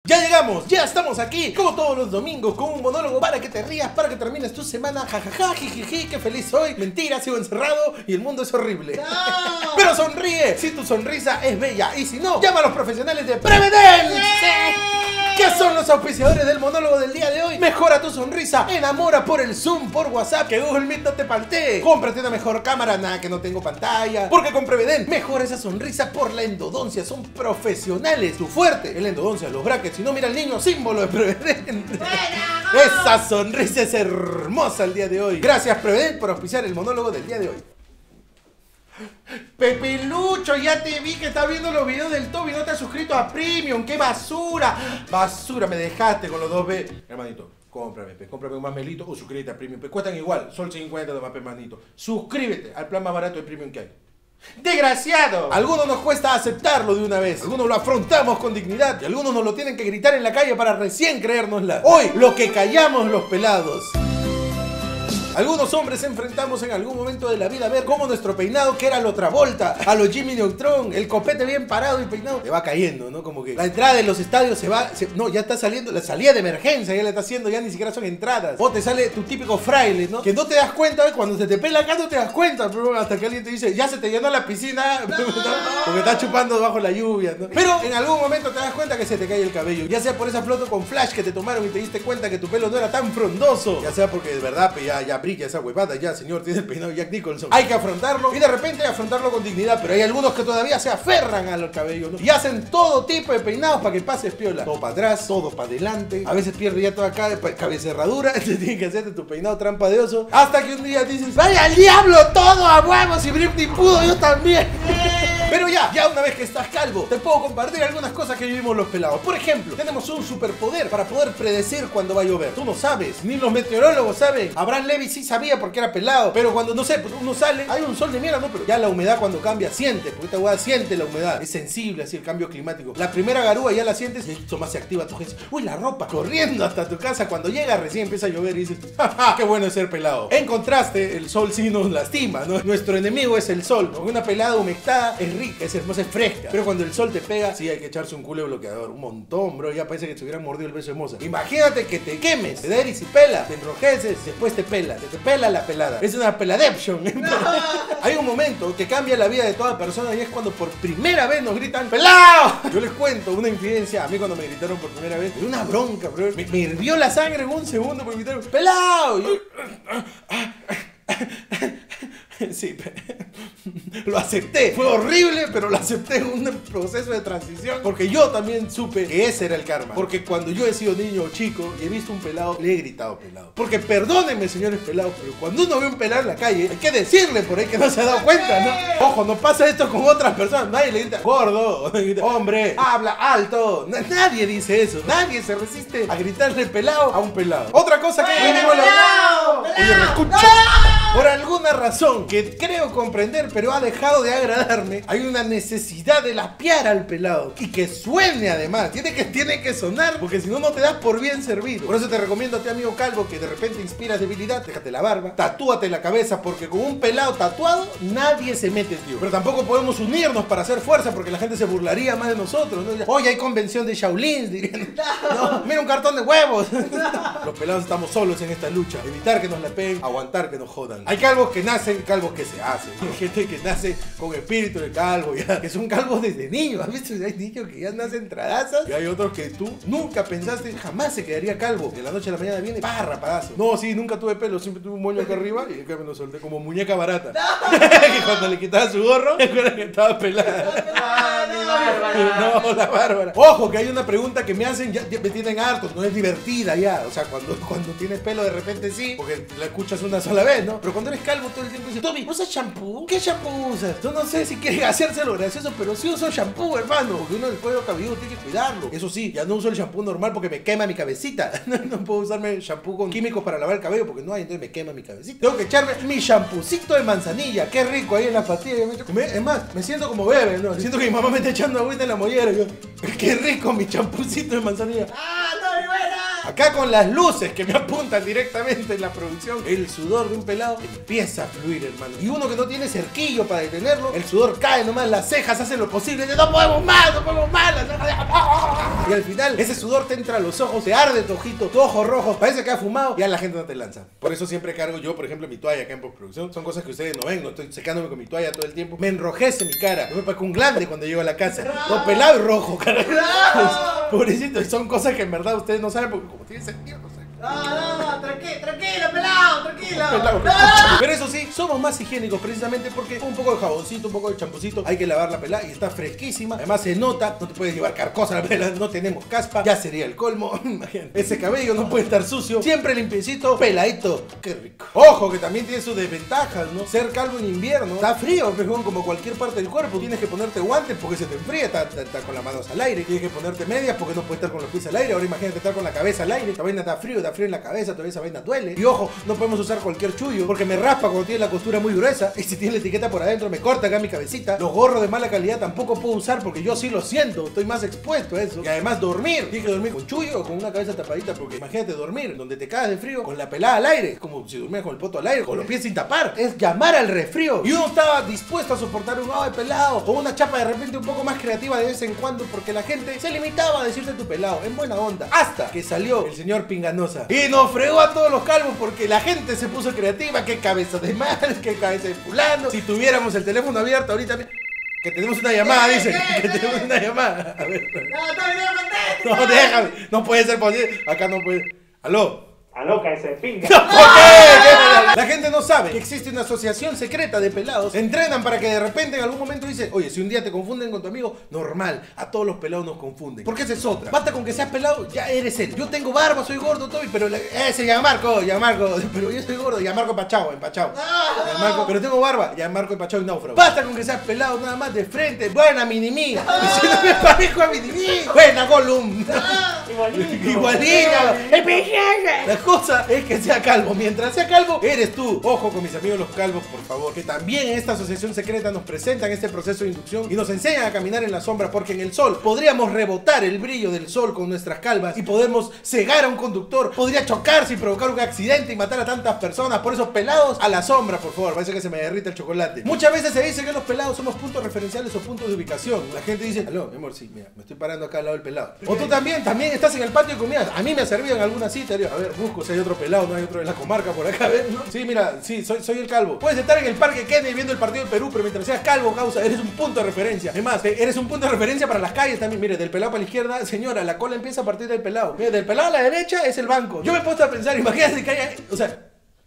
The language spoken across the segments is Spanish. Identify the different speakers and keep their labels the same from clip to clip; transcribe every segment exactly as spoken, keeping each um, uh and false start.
Speaker 1: Ya llegamos, ya estamos aquí, como todos los domingos, con un monólogo para que te rías, para que termines tu semana. Jajaja, jijiji, qué feliz soy. Mentira, sigo encerrado y el mundo es horrible. ¡No! Pero sonríe, si tu sonrisa es bella. Y si no, llama a los profesionales de Prevedent. ¡Sí! ¿Qué son los auspiciadores del monólogo del día de hoy? Mejora tu sonrisa, enamora por el Zoom, por WhatsApp, que Google Meet no te pantee. Cómprate una mejor cámara, nada que no tengo pantalla. Porque con Prevedent mejora esa sonrisa por la endodoncia. Son profesionales. Tu fuerte, el endodoncia, los brackets. Si no, mira al niño, símbolo de Prevedent. Esa sonrisa es hermosa el día de hoy. Gracias Prevedent por auspiciar el monólogo del día de hoy. Pepe Lucho, ya te vi que estás viendo los videos del Toby, no te has suscrito a Premium, qué basura. Basura, me dejaste con los dos B. Hermanito, cómprame, pe, cómprame un más melito o suscríbete a Premium, pe, cuestan igual, sol cincuenta nomás, pe, hermanito. Suscríbete al plan más barato de Premium que hay. ¡Desgraciado! Algunos nos cuesta aceptarlo de una vez, algunos lo afrontamos con dignidad y algunos nos lo tienen que gritar en la calle para recién creérnosla. Hoy, lo que callamos los pelados. Algunos hombres enfrentamos en algún momento de la vida a ver cómo nuestro peinado, que era lo Travolta, a lo Jimmy Neutron, el copete bien parado y peinado, te va cayendo, ¿no? Como que la entrada de los estadios se va, se, no, ya está saliendo, la salida de emergencia ya la está haciendo, ya ni siquiera son entradas. O te sale tu típico fraile, ¿no? Que no te das cuenta, ¿eh? Cuando se te pela acá no te das cuenta, pero hasta que alguien te dice, ya se te llenó la piscina, no. Porque estás chupando bajo la lluvia, ¿no? Pero en algún momento te das cuenta que se te cae el cabello, ya sea por esa foto con flash que te tomaron y te diste cuenta que tu pelo no era tan frondoso, ya sea porque de verdad, pues ya, ya brilla esa huevada, ya señor, tiene el peinado Jack Nicholson. Hay que afrontarlo y de repente afrontarlo con dignidad, pero hay algunos que todavía se aferran a los cabellos, ¿no? Y hacen todo tipo de peinados para que pases piola. Todo para atrás, todo para adelante. A veces pierde ya toda acá cabeza herradura, te tienes que hacerte tu peinado trampa de oso. Hasta que un día dices, ¡vaya al diablo todo a huevos! Y Britney pudo, yo también. Pero ya, ya una vez que estás calvo, te puedo compartir algunas cosas que vivimos los pelados. Por ejemplo, tenemos un superpoder para poder predecir cuándo va a llover. Tú no sabes, ni los meteorólogos saben. Abraham Levy sí sabía porque era pelado, pero cuando, no sé, uno sale, hay un sol de mierda, ¿no? Pero ya la humedad cuando cambia, siente, porque esta hueá siente la humedad. Es sensible así el cambio climático. La primera garúa ya la sientes y esto más se activa tu gente. Uy, la ropa, corriendo hasta tu casa. Cuando llega recién empieza a llover y dices, jaja, qué bueno es ser pelado. En contraste, el sol sí nos lastima, ¿no? Nuestro enemigo es el sol, porque una pelada humectada es rica, es hermosa, es fresca. Pero cuando el sol te pega, sí hay que echarse un culo bloqueador. Un montón, bro. Ya parece que te hubieran mordido el beso de moza. Imagínate que te quemes, te da erisipela, te enrojeces, después te pela, te, te pela la pelada. Es una peladeption. No. Hay un momento que cambia la vida de toda persona y es cuando por primera vez nos gritan ¡pelado! Yo les cuento una infidencia. A mí cuando me gritaron por primera vez, me dio una bronca, bro. Me, me hirvió la sangre en un segundo porque me gritaron ¡pelado! Y yo, sí, lo acepté. Fue horrible, pero lo acepté en un proceso de transición. Porque yo también supe que ese era el karma. Porque cuando yo he sido niño o chico y he visto un pelado, le he gritado pelado. Porque perdónenme, señores pelados, pero cuando uno ve un pelado en la calle, hay que decirle por ahí que no se ha dado cuenta, ¿no? Ojo, no pasa esto con otras personas. Nadie le grita gordo, hombre, habla alto. Nadie dice eso. Nadie se resiste a gritarle pelado a un pelado. Otra cosa que
Speaker 2: ¡Oye, pelado!
Speaker 1: Oye, me escucha. Por alguna razón que creo comprender, pero ha dejado de agradarme, hay una necesidad de lapear al pelado y que suene además. Tiene que, tiene que sonar, porque si no, no te das por bien servido. Por eso te recomiendo a ti, amigo calvo, que de repente inspiras debilidad, déjate la barba, tatúate la cabeza, porque con un pelado tatuado nadie se mete, tío. Pero tampoco podemos unirnos para hacer fuerza, porque la gente se burlaría más de nosotros, ¿no? Oye, hay convención de Shaolin, dirían. No, mira un cartón de huevos. Los pelados estamos solos en esta lucha. Evitar que nos lapeen, aguantar que nos jodan. Hay calvos que nacen, calvos que se hacen. Hay gente que nace con espíritu de calvo, ya, que son calvos desde niños. ¿Has visto? Hay niños que ya nacen tradazas y hay otros que tú nunca pensaste, jamás se quedaría calvo. De la noche a la mañana viene, ¡pah! Rapadazo. No, sí, nunca tuve pelo, siempre tuve un moño acá arriba y acá me lo solté como muñeca barata. No. Que cuando le quitaba su gorro, me acuerdo que estaba pelada. No, no, la Bárbara. Ojo, que hay una pregunta que me hacen, ya, ya me tienen hartos, no es divertida ya. O sea, cuando, cuando tienes pelo de repente sí, porque la escuchas una sola vez, ¿no? Pero cuando eres calvo todo el tiempo dices, Toby, ¿usas shampoo? ¿Qué shampoo usas? Yo no sé si quieres hacérselo gracioso, pero sí uso shampoo, hermano. Porque uno del cuello cabelludo tiene que cuidarlo. Eso sí, ya no uso el shampoo normal porque me quema mi cabecita. No puedo usarme shampoo con químicos para lavar el cabello porque no hay, entonces me quema mi cabecita. Tengo que echarme mi champucito de manzanilla. Qué rico ahí en la pastilla. Me, es más, me siento como bebé, ¿no? Siento que mi mamá me está echando agüita en la mollera. Yo, qué rico mi champucito de manzanilla.
Speaker 2: ¡Ah, Toby, buena!
Speaker 1: Acá con las luces que me apuntan directamente en la producción, el sudor de un pelado empieza a fluir, hermano. Y uno que no tiene cerquillo para detenerlo, el sudor cae nomás, las cejas hacen lo posible, de no podemos más, no podemos más. Y al final, ese sudor te entra a los ojos, te arde tu ojito, tu ojo rojo, parece que ha fumado, y ya la gente no te lanza. Por eso siempre cargo yo, por ejemplo, mi toalla acá en postproducción. Son cosas que ustedes no ven, no estoy secándome con mi toalla todo el tiempo. Me enrojece mi cara, yo me parezco un glande cuando llego a la casa. Todo pelado y rojo, carajo. Pobrecito, son cosas que en verdad ustedes no saben porque como tiene sentido, no sé.
Speaker 2: No, no, tranquilo, tranquilo, pelado, tranquilo.
Speaker 1: Pelado.
Speaker 2: No.
Speaker 1: Pero eso sí, somos más higiénicos precisamente porque un poco de jaboncito, un poco de champucito, hay que lavar la pelada y está fresquísima. Además se nota, no te puedes llevar carcosa la pelada, no tenemos caspa, ya sería el colmo. Imagínate, ese cabello no puede estar sucio, siempre limpiecito, peladito, qué rico. Ojo, que también tiene sus desventajas, ¿no? Ser calvo en invierno, está frío, pejón, como cualquier parte del cuerpo. Tienes que ponerte guantes porque se te enfría, está, está, está con las manos al aire. Tienes que ponerte medias porque no puedes estar con los pies al aire. Ahora imagínate estar con la cabeza al aire, esta vaina está frío, está frío en la cabeza, todavía esa vaina duele. Y ojo, no podemos usar cualquier chullo porque me raspa cuando tiene la costura muy gruesa y si tiene la etiqueta por adentro me corta acá mi cabecita. Los gorros de mala calidad tampoco puedo usar porque yo sí lo siento, estoy más expuesto a eso. Y además dormir, tienes que dormir con chullo o con una cabeza tapadita porque imagínate dormir donde te cagas de frío con la pelada al aire, es como si durmieras con el poto al aire, con los pies sin tapar, es llamar al resfrío. Y uno estaba dispuesto a soportar un ay pelado o una chapa de repente un poco más creativa de vez en cuando porque la gente se limitaba a decirte tu pelado en buena onda, hasta que salió el señor Pinganosa y nos fregó a todos los calvos porque la gente se puso creativa, qué cabeza de mal, qué cabeza de fulano. Si tuviéramos el teléfono abierto ahorita, que tenemos una llamada, dicen, que tenemos una llamada. A ver,
Speaker 2: No, todavía no
Speaker 1: no, déjame, no puede ser posible, acá no puede. Aló.
Speaker 3: Aló, cabeza de pinga.
Speaker 1: ¿Por qué? La gente no sabe que existe una asociación secreta de pelados. Entrenan para que de repente en algún momento dice, oye, si un día te confunden con tu amigo, normal, a todos los pelados nos confunden. Porque esa es otra. Basta con que seas pelado, ya eres él. Yo tengo barba, soy gordo, Toby, pero la- ese ya Marco, ya Marco, pero yo soy gordo, ya Marco empachado, empachado. Ya Marco, pero tengo barba, ya Marco empachado y náufrago. Basta con que seas pelado nada más de frente. Buena Minimi. Y si no me parezco a Minimi. Buena Gollum.
Speaker 3: Igualito.
Speaker 1: Igualita. La cosa es que sea calvo. Mientras sea calvo, eres tú. Ojo con mis amigos los calvos, por favor. Que también en esta asociación secreta nos presentan este proceso de inducción y nos enseñan a caminar en la sombra. Porque en el sol podríamos rebotar el brillo del sol con nuestras calvas y podemos cegar a un conductor. Podría chocarse y provocar un accidente y matar a tantas personas. Por eso, pelados a la sombra, por favor. Parece que se me derrita el chocolate. Muchas veces se dice que los pelados somos puntos referenciales o puntos de ubicación. La gente dice, aló, mi amor, sí, mira, me estoy parando acá al lado del pelado. O tú también, también estás en el patio de comidas. A mí me ha servido en alguna cita. A ver, busco si hay otro pelado, no hay otro de la comarca por acá, ¿ves? ¿No? Sí, mira, sí, soy, soy el calvo. Puedes estar en el Parque Kennedy viendo el partido del Perú, pero mientras seas calvo, causa, eres un punto de referencia. Es más, eres un punto de referencia para las calles también. Mire, del pelado para la izquierda, señora, la cola empieza a partir del pelado. Mire, del pelado a la derecha es el banco. Yo me he puesto a pensar, imagínate que haya, o sea,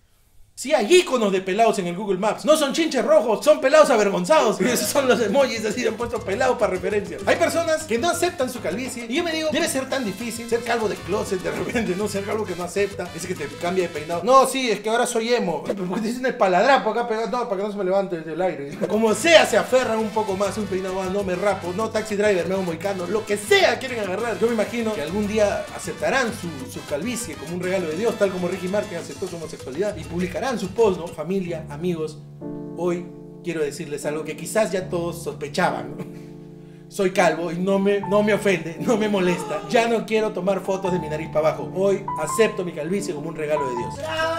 Speaker 1: sí hay íconos de pelados en el Google Maps. No son chinches rojos, son pelados avergonzados. Y esos son los emojis así, han puesto pelados para referencia. Hay personas que no aceptan su calvicie. Y yo me digo, debe ser tan difícil ser calvo de closet de repente, no ser calvo que no acepta. Ese que te cambia de peinado. No, sí, es que ahora soy emo. Porque dicen el paladrapo acá pegado. No, para que no se me levante del aire. Como sea, se aferran un poco más. Un peinado más, no me rapo. No, taxi driver, me hago moicano. Lo que sea quieren agarrar. Yo me imagino que algún día aceptarán su, su calvicie como un regalo de Dios, tal como Ricky Martin aceptó su homosexualidad. Y publicarán sus posts, ¿no? Familia, amigos, hoy quiero decirles algo que quizás ya todos sospechaban, ¿no? Soy calvo y no me, no me ofende, no me molesta. Ya no quiero tomar fotos de mi nariz para abajo. Hoy acepto mi calvicie como un regalo de Dios.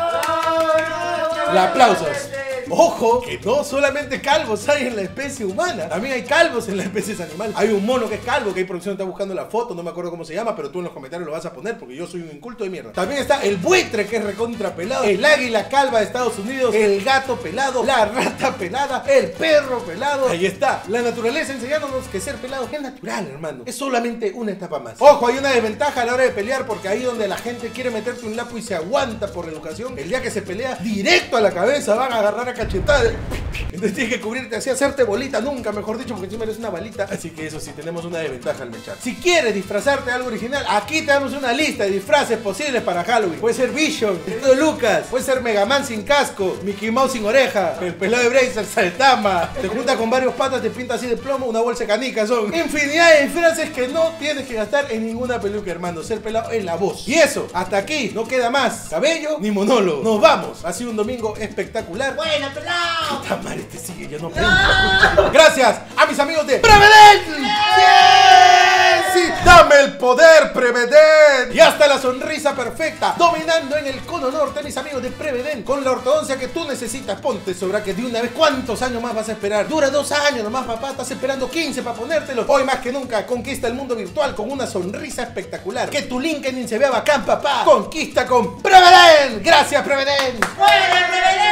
Speaker 1: La aplausos. Ojo, que no solamente calvos hay en la especie humana, también hay calvos en las especies animales. Hay un mono que es calvo, que hay producción está buscando la foto, no me acuerdo cómo se llama, pero tú en los comentarios lo vas a poner porque yo soy un inculto de mierda. También está el buitre, que es recontra pelado, el águila calva de Estados Unidos, el gato pelado, la rata pelada, el perro pelado. Ahí está, la naturaleza enseñándonos que ser pelado es natural, hermano. Es solamente una etapa más. Ojo, hay una desventaja a la hora de pelear, porque ahí donde la gente quiere meterte un lapo y se aguanta por educación, el día que se pelea, directo a la cabeza van a agarrar a cachetada. Entonces tienes que cubrirte así, hacerte bolita, nunca mejor dicho, porque encima eres una balita. Así que eso sí, tenemos una desventaja al mechar. Si quieres disfrazarte de algo original, aquí te damos una lista de disfraces posibles para Halloween. Puede ser Vision, el tío Lucas, puede ser Mega Man sin casco, Mickey Mouse sin oreja, el pelado de Bracer, Saitama. Te juntas con varios patas, te pinta así de plomo, una bolsa de canica. Son infinidad de disfraces que no tienes que gastar en ninguna peluca, hermano. Ser pelado es la voz. Y eso, hasta aquí, no queda más cabello ni monólogo. Nos vamos. Ha sido un domingo espectacular.
Speaker 2: ¡Buena, pelado!
Speaker 1: Puta madre, este sigue, ya no aprendo. Gracias a mis amigos de Prevedel.
Speaker 2: ¡Yes!
Speaker 1: Sí, dame el poder, Prevedent. Y hasta la sonrisa perfecta, dominando en el cono norte, mis amigos de Prevedent, con la ortodoncia que tú necesitas. Ponte sobra que de una vez, ¿cuántos años más vas a esperar? Dura dos años nomás, papá, estás esperando quince para ponértelo. Hoy más que nunca, conquista el mundo virtual con una sonrisa espectacular. Que tu LinkedIn se vea bacán, papá. Conquista con Prevedent. Gracias, Prevedent.
Speaker 2: ¡Fuera,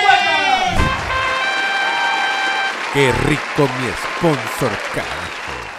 Speaker 2: Prevedent!
Speaker 4: Qué rico mi sponsor, carajo.